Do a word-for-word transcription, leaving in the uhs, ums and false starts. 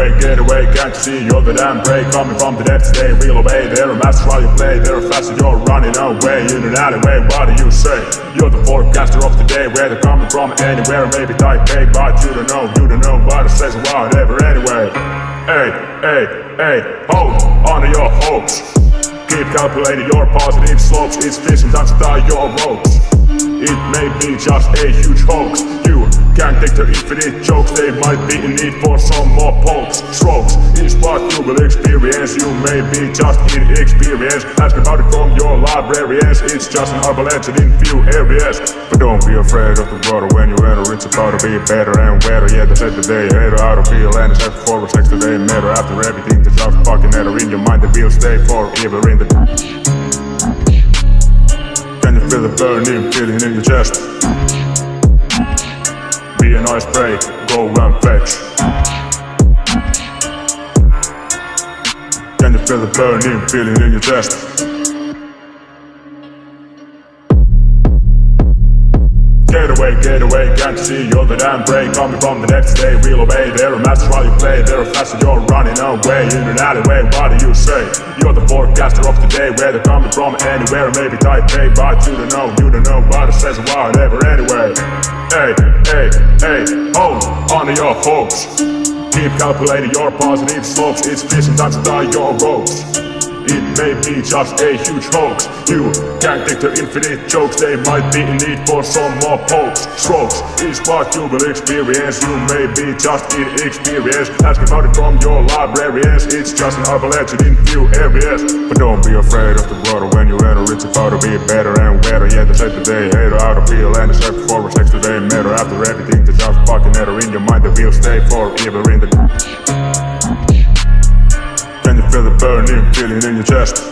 away, get away, can't you see you're the damn prey? Coming from the depths, they reel away. They're a master while you play, they're faster, you're running away. In an alleyway, what do you say? You're the forecaster of the day, where they're coming from anywhere. Maybe Taipei, but you don't know, you don't know what it says or whatever anyway. Hey, hey, hey, hold on to your hopes. Keep calculating your positive slopes. It's fishing time to tie your ropes. It may be just a huge hoax. You can't take their infinite jokes. They might be in need for some more pokes. Strokes is what you will experience. You may be just inexperienced. Ask about it from your librarians. It's just an urban legend in few areas. But don't be afraid of the water when you enter. It's about to be better and wetter. Yeah, they said that they hate how to feel. And it's after forward sex today matter. After everything that's just fucking matter in your mind, the will stay forever in the. Can you feel the burning feeling in your chest? Be a nice prey, go and fetch. Can you feel the burning feeling in your chest? Get away, get away, can't you see you're the damn prey? Coming from the next day, reel away. They're a master while you play, they're a faster, you're running away. In an alleyway, what do you say? You're the forecaster of the day, where they're coming from anywhere. Maybe Taipei, but you don't know, you don't know what it says or whatever anyway. Hey, hey, hey, hold on to your hopes. Keep calculating your positive slopes. It's fishing time to tie your ropes. It may be just a huge hoax. You can't take their infinite jokes. They might be in need for some more pokes. Strokes is what you will experience. You may be just inexperienced. Ask about it from your librarians. It's just an urban legend in few areas. But don't be afraid of the water when you enter. It's about to be better and wetter. Yeah, they said that they hate how to feel. And it's after forward sex today matter. After everything that's just fucking matter in your mind, the will stay forever in the. Can you feel the burning feeling in your chest?